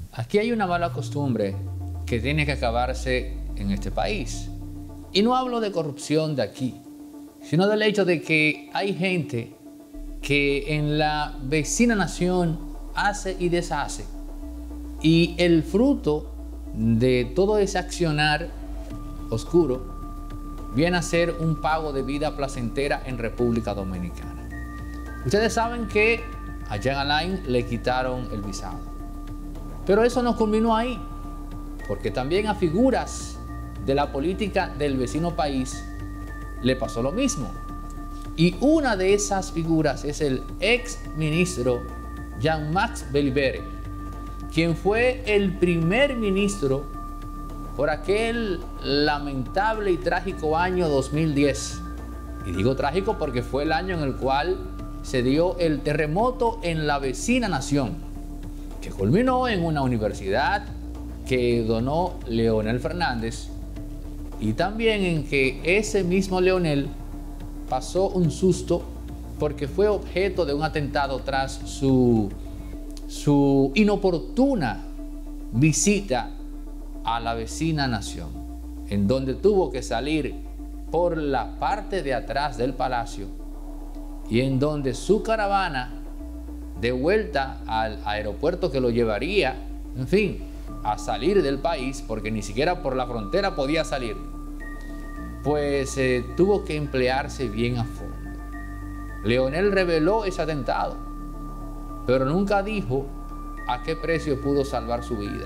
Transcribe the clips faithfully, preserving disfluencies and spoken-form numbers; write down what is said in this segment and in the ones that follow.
Aquí hay una mala costumbre que tiene que acabarse en este país. Y no hablo de corrupción de aquí, sino del hecho de que hay gente que en la vecina nación hace y deshace. Y el fruto de todo ese accionar oscuro viene a ser un pago de vida placentera en República Dominicana. Ustedes saben que a Jean Alain le quitaron el visado. Pero eso no culminó ahí, porque también a figuras de la política del vecino país le pasó lo mismo. Y una de esas figuras es el ex ministro Jean-Max Belibere, quien fue el primer ministro por aquel lamentable y trágico año dos mil diez. Y digo trágico porque fue el año en el cual se dio el terremoto en la vecina nación, que culminó en una universidad que donó Leonel Fernández, y también en que ese mismo Leonel pasó un susto porque fue objeto de un atentado tras su, su inoportuna visita a la vecina nación, en donde tuvo que salir por la parte de atrás del palacio y en donde su caravana de vuelta al aeropuerto que lo llevaría, en fin, a salir del país, porque ni siquiera por la frontera podía salir, pues eh, tuvo que emplearse bien a fondo. Leonel reveló ese atentado, pero nunca dijo a qué precio pudo salvar su vida.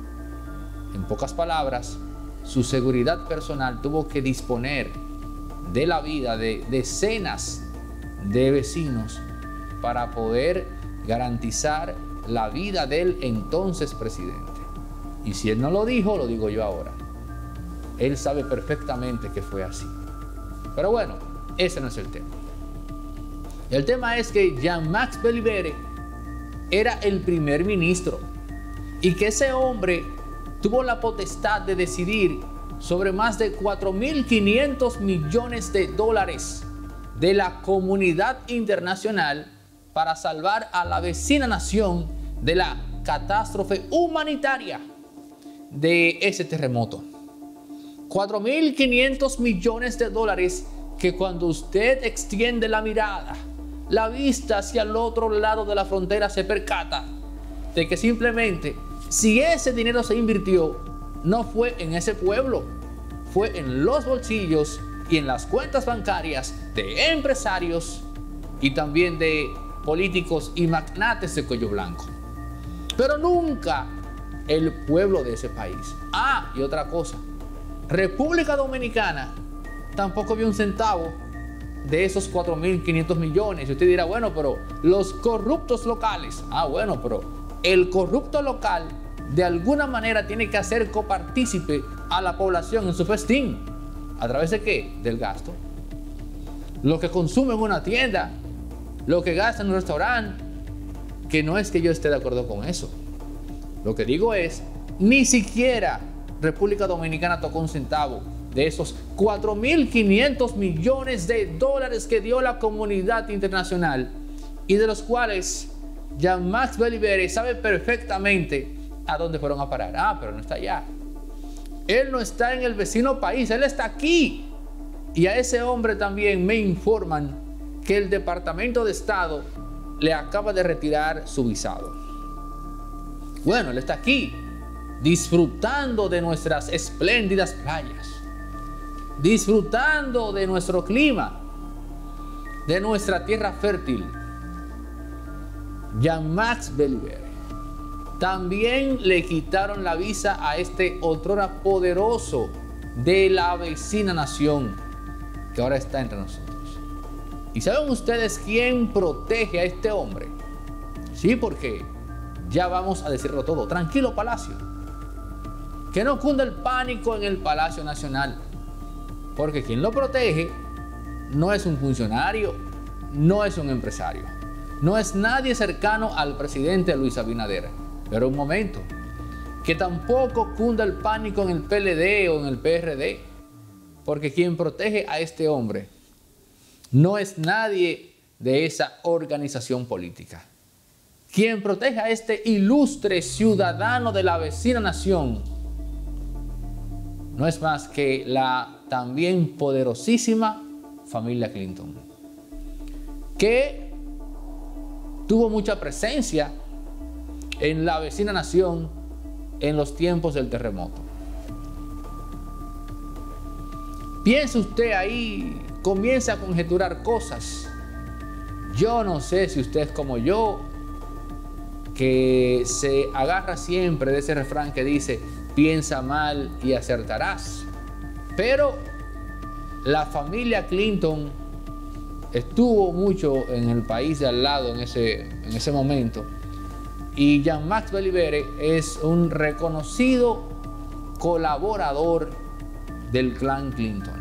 En pocas palabras, su seguridad personal tuvo que disponer de la vida de decenas de vecinos para poder garantizar la vida del entonces presidente. Y si él no lo dijo, lo digo yo ahora. Él sabe perfectamente que fue así. Pero bueno, ese no es el tema. El tema es que Jean-Max Belibere era el primer ministro y que ese hombre tuvo la potestad de decidir sobre más de cuatro mil quinientos millones de dólares de la comunidad internacional para salvar a la vecina nación de la catástrofe humanitaria de ese terremoto. cuatro mil quinientos millones de dólares que cuando usted extiende la mirada, la vista hacia el otro lado de la frontera, se percata de que simplemente si ese dinero se invirtió, no fue en ese pueblo, fue en los bolsillos y en las cuentas bancarias de empresarios y también de políticos y magnates de cuello blanco. Pero nunca el pueblo de ese país. Ah, y otra cosa, República Dominicana tampoco vio un centavo de esos cuatro mil quinientos millones. Y usted dirá, bueno, pero los corruptos locales. Ah, bueno, pero el corrupto local de alguna manera tiene que hacer copartícipe a la población en su festín. ¿A través de qué? Del gasto. Lo que consume en una tienda, lo que gasta en un restaurante, que no es que yo esté de acuerdo con eso. Lo que digo es, ni siquiera República Dominicana tocó un centavo de esos cuatro mil quinientos millones de dólares que dio la comunidad internacional y de los cuales Jean-Max Belibere sabe perfectamente a dónde fueron a parar. Ah, pero no está allá. Él no está en el vecino país, él está aquí. Y a ese hombre también me informan que el Departamento de Estado le acaba de retirar su visado. Bueno, él está aquí, disfrutando de nuestras espléndidas playas, disfrutando de nuestro clima, de nuestra tierra fértil. Jean-Max Belibere. También le quitaron la visa a este otrora poderoso de la vecina nación, que ahora está entre nosotros. ¿Y saben ustedes quién protege a este hombre? Sí, porque ya vamos a decirlo todo. Tranquilo, Palacio. Que no cunda el pánico en el Palacio Nacional. Porque quien lo protege no es un funcionario, no es un empresario, no es nadie cercano al presidente Luis Abinader. Pero un momento, que tampoco cunda el pánico en el P L D o en el P R D, porque quien protege a este hombre no es nadie de esa organización política. quien protege a este ilustre ciudadano de la vecina nación no es más que la también poderosísima familia Clinton, que tuvo mucha presencia en la vecina nación en los tiempos del terremoto. Piense usted ahí, comienza a conjeturar cosas. Yo no sé si usted es como yo, que se agarra siempre de ese refrán que dice, piensa mal y acertarás. Pero la familia Clinton estuvo mucho en el país de al lado en ese, en ese momento. Y Jean-Max Belliberé es un reconocido colaborador del clan Clinton.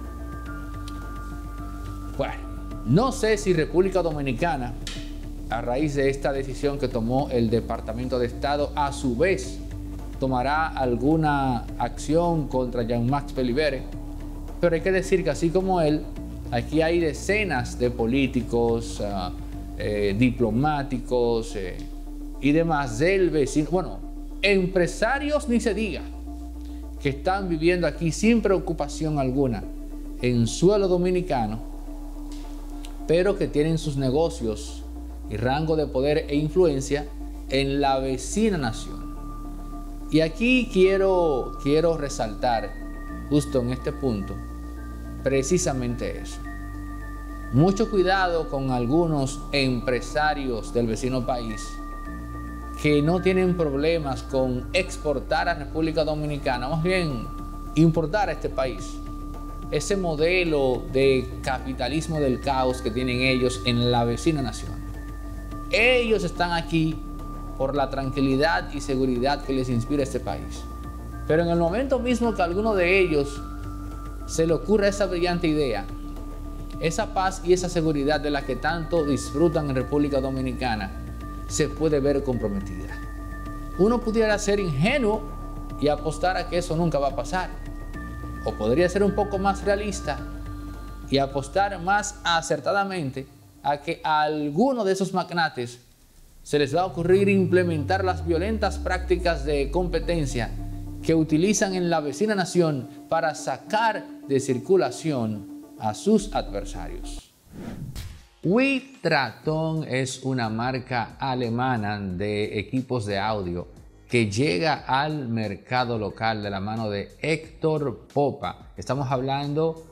Bueno, no sé si República Dominicana, a raíz de esta decisión que tomó el Departamento de Estado, a su vez tomará alguna acción contra Jean-Max Belliberé, pero hay que decir que así como él, aquí hay decenas de políticos, uh, eh, diplomáticos eh, y demás del vecino, bueno, empresarios ni se diga, que están viviendo aquí sin preocupación alguna en suelo dominicano, pero que tienen sus negocios y rango de poder e influencia en la vecina nación. Y aquí quiero, quiero resaltar justo en este punto precisamente eso. Mucho cuidado con algunos empresarios del vecino país que no tienen problemas con exportar a República Dominicana, más bien importar a este país. Ese modelo de capitalismo del caos que tienen ellos en la vecina nación. Ellos están aquí por la tranquilidad y seguridad que les inspira este país. Pero en el momento mismo que a alguno de ellos se le ocurre esa brillante idea, esa paz y esa seguridad de la que tanto disfrutan en República Dominicana se puede ver comprometida. Uno pudiera ser ingenuo y apostar a que eso nunca va a pasar. O podría ser un poco más realista y apostar más acertadamente a que a alguno de esos magnates se les va a ocurrir implementar las violentas prácticas de competencia que utilizan en la vecina nación para sacar de circulación a sus adversarios. Witraton es una marca alemana de equipos de audio que llega al mercado local de la mano de Héctor Popa. Estamos hablando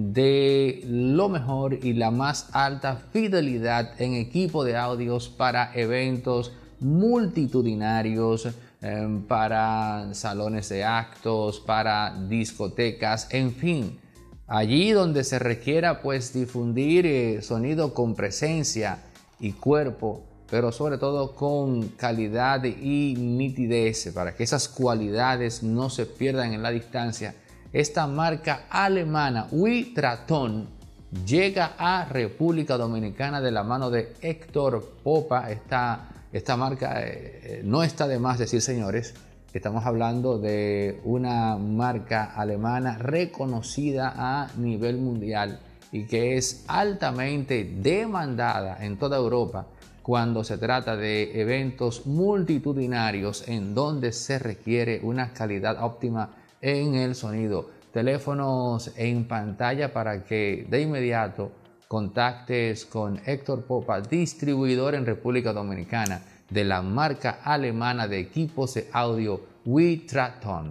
de lo mejor y la más alta fidelidad en equipo de audios para eventos multitudinarios, eh, para salones de actos, para discotecas, en fin, allí donde se requiera pues difundir eh, sonido con presencia y cuerpo, pero sobre todo con calidad y nitidez, para que esas cualidades no se pierdan en la distancia. Esta marca alemana Witraton llega a República Dominicana de la mano de Héctor Popa. Esta, esta marca eh, no está de más decir, señores, estamos hablando de una marca alemana reconocida a nivel mundial y que es altamente demandada en toda Europa cuando se trata de eventos multitudinarios en donde se requiere una calidad óptima en el sonido. Teléfonos en pantalla para que de inmediato contactes con Héctor Popa, distribuidor en República Dominicana de la marca alemana de equipos de audio Witraton.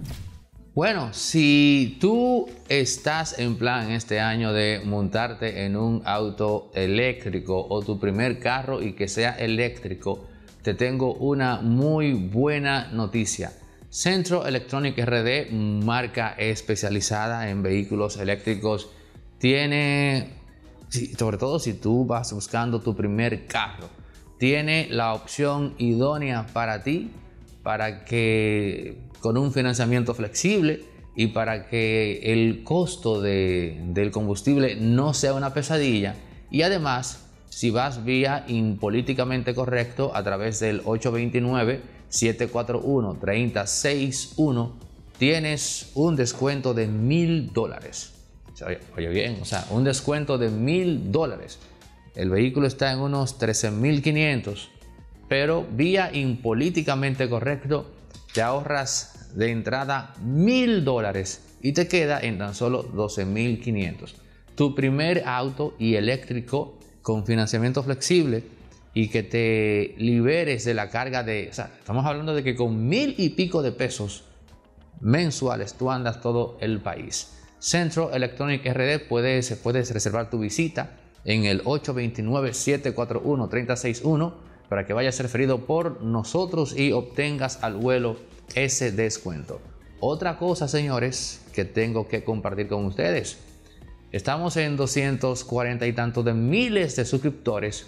Bueno, si tú estás en plan este año de montarte en un auto eléctrico o tu primer carro y que sea eléctrico, te tengo una muy buena noticia. Centro Electronic R D, marca especializada en vehículos eléctricos, tiene, sobre todo si tú vas buscando tu primer carro, tiene la opción idónea para ti, para que con un financiamiento flexible y para que el costo de, del combustible no sea una pesadilla. Y además, si vas vía impolíticamente correcto a través del ocho dos nueve, siete cuatro uno, tres cero seis uno, tienes un descuento de mil dólares. Oye, oye bien, o sea, un descuento de mil dólares. El vehículo está en unos trece mil quinientos, pero vía Impolíticamente Correcto te ahorras de entrada mil dólares y te queda en tan solo doce mil quinientos. Tu primer auto y eléctrico con financiamiento flexible y que te liberes de la carga de... O sea, estamos hablando de que con mil y pico de pesos mensuales tú andas todo el país. Centro Electronic R D, puedes, puedes reservar tu visita en el ocho dos nueve, siete cuatro uno, tres cero seis uno para que vayas referido por nosotros y obtengas al vuelo ese descuento. Otra cosa, señores, que tengo que compartir con ustedes. Estamos en doscientos cuarenta y tantos de miles de suscriptores.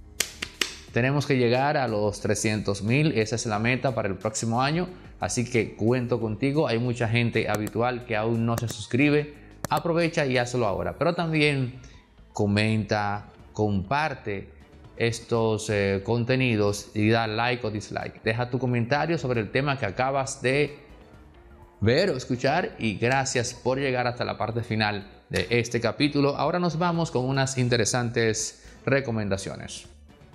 Tenemos que llegar a los trescientos mil. Esa es la meta para el próximo año. Así que cuento contigo. Hay mucha gente habitual que aún no se suscribe. Aprovecha y hazlo ahora. Pero también comenta, comparte estos eh, contenidos y da like o dislike. Deja tu comentario sobre el tema que acabas de ver o escuchar y gracias por llegar hasta la parte final de este capítulo. Ahora nos vamos con unas interesantes recomendaciones.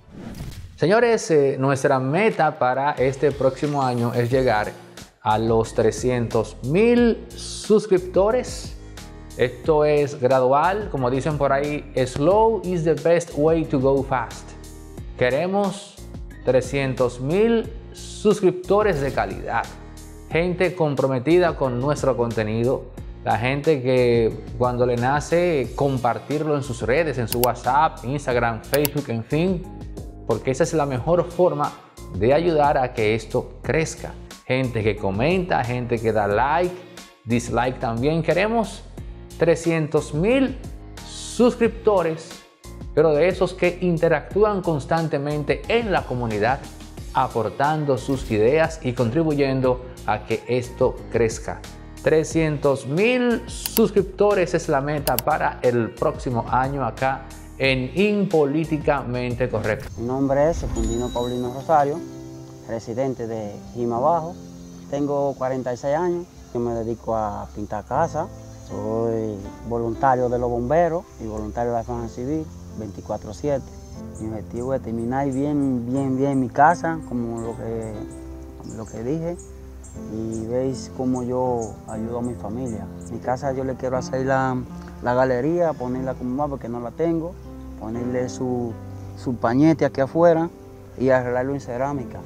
Señores, eh, nuestra meta para este próximo año es llegar a los trescientos mil suscriptores. Esto es gradual, como dicen por ahí, slow is the best way to go fast. Queremos trescientos mil suscriptores de calidad. Gente comprometida con nuestro contenido, la gente que cuando le nace compartirlo en sus redes, en su WhatsApp, Instagram, Facebook, en fin, porque esa es la mejor forma de ayudar a que esto crezca. Gente que comenta, gente que da like, dislike también. Queremos trescientos mil suscriptores, pero de esos que interactúan constantemente en la comunidad, aportando sus ideas y contribuyendo a que esto crezca. trescientos mil suscriptores es la meta para el próximo año acá en Impolíticamente Correcto. Mi nombre es Secundino Paulino Rosario, residente de Jimabajo. Tengo cuarenta y seis años, yo me dedico a pintar casas. Soy voluntario de los bomberos y voluntario de la defensa civil veinticuatro siete. Mi objetivo es terminar bien, bien, bien mi casa, como lo que, lo que dije. Y veis cómo yo ayudo a mi familia. Mi casa yo le quiero hacer la, la galería, ponerla como más porque no la tengo, ponerle su, su pañete aquí afuera y arreglarlo en cerámica.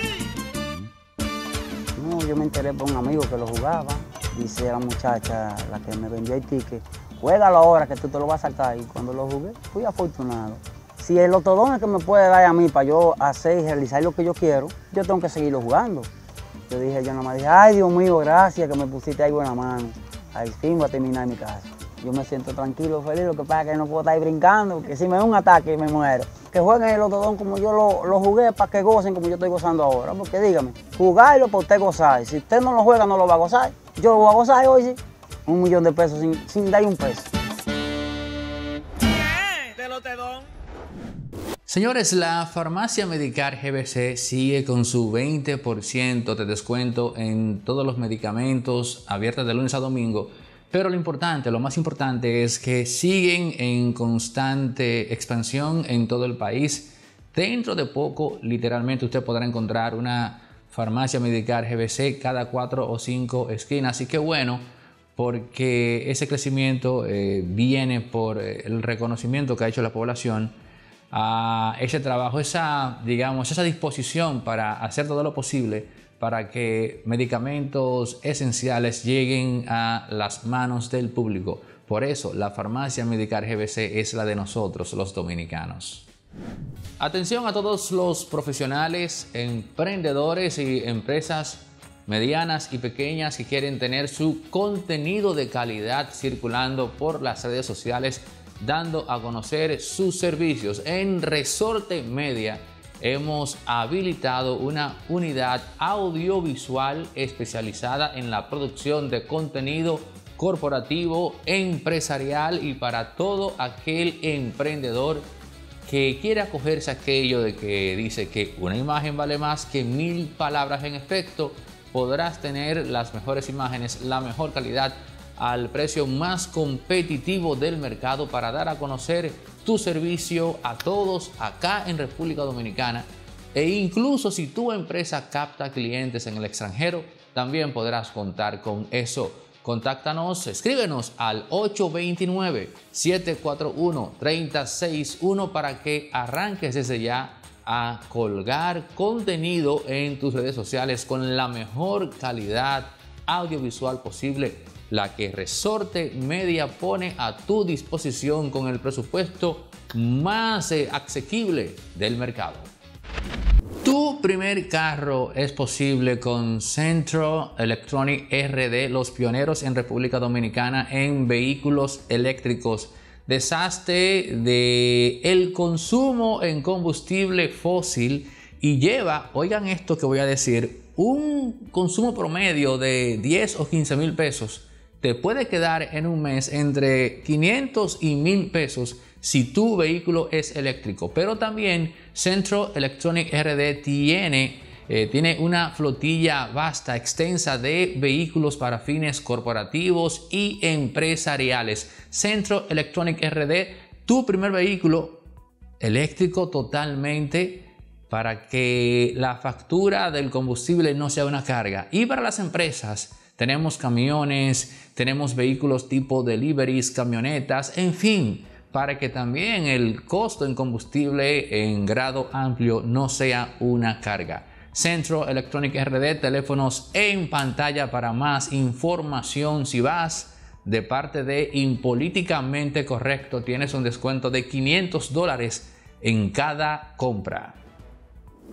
No, yo me enteré por un amigo que lo jugaba. Dice la muchacha, la que me vendió el ticket, juégalo ahora que tú te lo vas a saltar. Y cuando lo jugué, fui afortunado. Si el otodón que me puede dar a mí para yo hacer y realizar lo que yo quiero, yo tengo que seguirlo jugando. Yo dije, yo nada más dije, ay Dios mío, gracias que me pusiste ahí buena mano. Al fin voy a terminar mi casa. Yo me siento tranquilo, feliz, lo que pasa es que no puedo estar ahí brincando, porque si me da un ataque me muero. Que jueguen el otodón como yo lo, lo jugué para que gocen como yo estoy gozando ahora. Porque dígame, jugarlo para usted gozar. Si usted no lo juega, no lo va a gozar. Yo lo voy a gozar hoy, sí. Un millón de pesos sin, sin dar un peso. Del otodón. Señores, la farmacia Medicar G B C sigue con su veinte por ciento de descuento en todos los medicamentos, abiertas de lunes a domingo. Pero lo importante, lo más importante es que siguen en constante expansión en todo el país. Dentro de poco, literalmente, usted podrá encontrar una farmacia Medicar G B C cada cuatro o cinco esquinas. Así que bueno, porque ese crecimiento eh, viene por el reconocimiento que ha hecho la población a ese trabajo, esa, digamos, esa disposición para hacer todo lo posible para que medicamentos esenciales lleguen a las manos del público. Por eso, la farmacia Medicar G B C es la de nosotros, los dominicanos. Atención a todos los profesionales, emprendedores y empresas medianas y pequeñas que quieren tener su contenido de calidad circulando por las redes sociales, dando a conocer sus servicios. En Resorte Media hemos habilitado una unidad audiovisual especializada en la producción de contenido corporativo, empresarial y para todo aquel emprendedor que quiera acogerse a aquello de que dice que una imagen vale más que mil palabras. En efecto, podrás tener las mejores imágenes, la mejor calidad al precio más competitivo del mercado para dar a conocer tu servicio a todos acá en República Dominicana E incluso si tu empresa capta clientes en el extranjero, también podrás contar con eso. Contáctanos, escríbenos al ocho dos nueve, siete cuatro uno, tres cero seis uno para que arranques desde ya a colgar contenido en tus redes sociales con la mejor calidad audiovisual posible, la que Resorte Media pone a tu disposición con el presupuesto más eh, asequible del mercado. Tu primer carro es posible con Centro Electronic R D, los pioneros en República Dominicana en vehículos eléctricos. Deshazte de el consumo en combustible fósil y lleva, oigan esto que voy a decir, un consumo promedio de diez o quince mil pesos. Te puede quedar en un mes entre quinientos y mil pesos si tu vehículo es eléctrico. Pero también Centro Electronic R D tiene, eh, tiene una flotilla vasta, extensa de vehículos para fines corporativos y empresariales. Centro Electronic R D, tu primer vehículo eléctrico totalmente, para que la factura del combustible no sea una carga. Y para las empresas, tenemos camiones, tenemos vehículos tipo deliveries, camionetas, en fin, para que también el costo en combustible en grado amplio no sea una carga. Centro Electronic R D, teléfonos en pantalla para más información. Si vas de parte de Impolíticamente Correcto, tienes un descuento de quinientos dólares en cada compra.